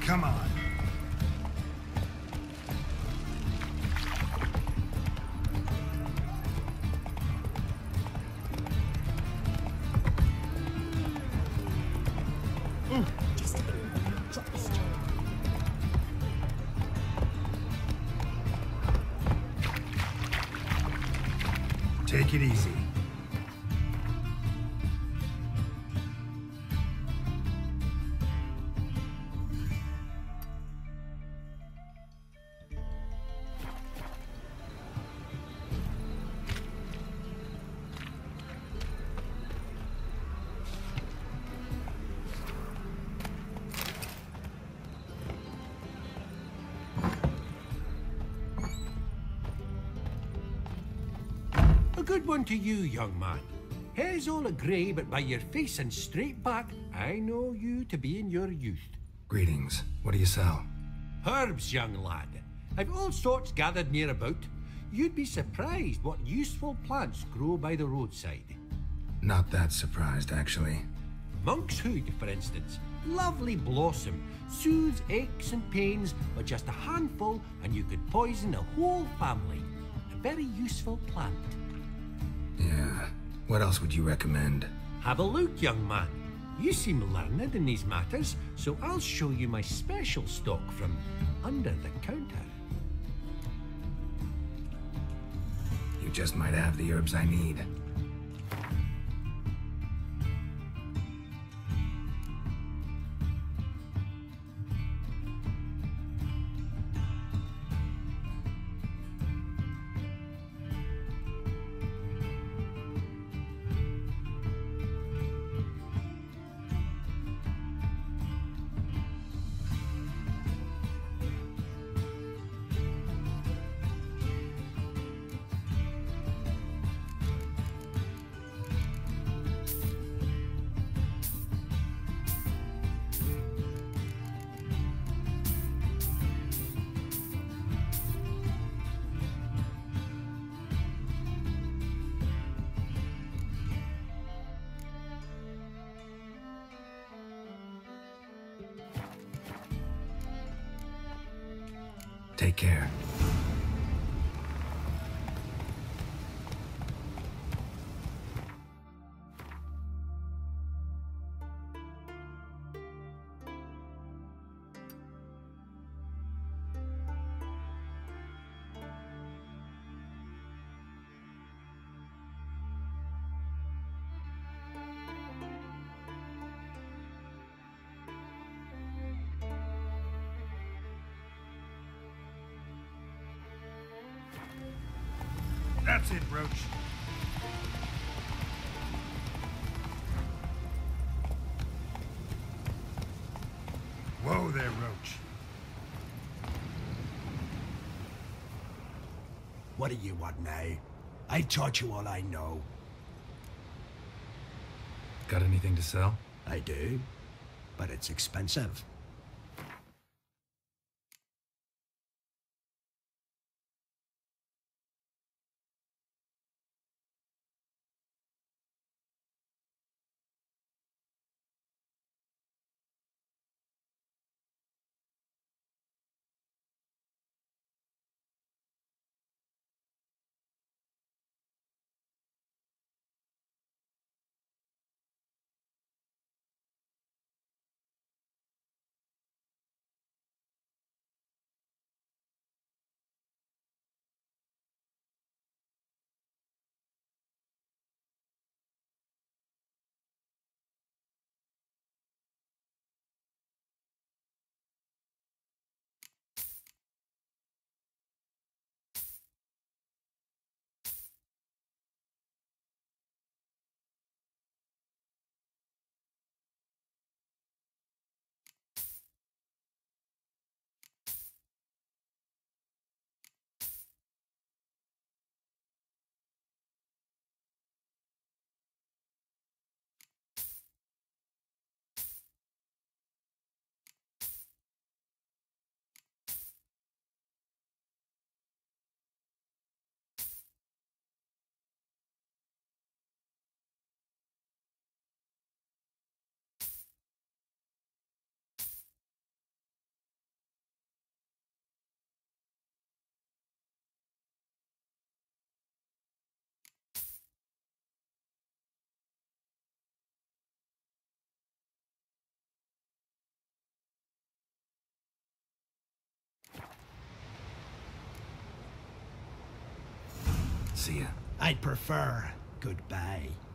Come on. Take it easy. A good one to you, young man. Hair's all a grey, but by your face and straight back, I know you to be in your youth. Greetings. What do you sell? Herbs, young lad. I've all sorts gathered near about. You'd be surprised what useful plants grow by the roadside. Not that surprised, actually. Monk's hood, for instance. Lovely blossom. Soothes aches and pains, but just a handful and you could poison a whole family. A very useful plant. Yeah. What else would you recommend? Have a look, young man. You seem learned in these matters, so I'll show you my special stock from under the counter. You just might have the herbs I need. Take care. That's it, Roach. Whoa there, Roach. What do you want now? I've taught you all I know. Got anything to sell? I do, but it's expensive. See ya. I'd prefer goodbye.